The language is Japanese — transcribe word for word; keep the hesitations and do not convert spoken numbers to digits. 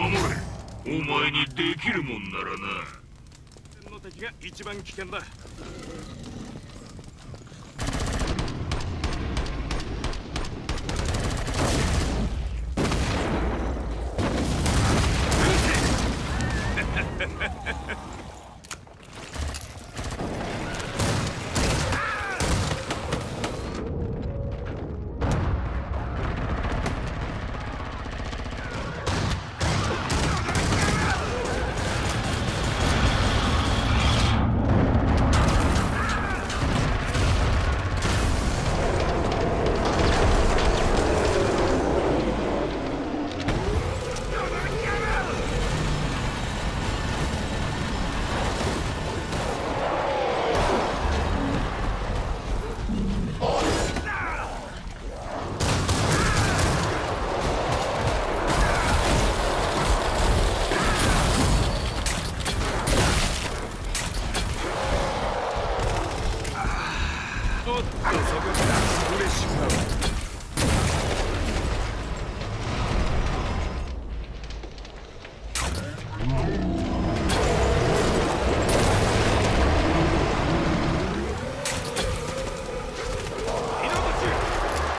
守れ。お前にできるもんならな。 の敵が一番危険だ。おっと、そこからフレッシュか。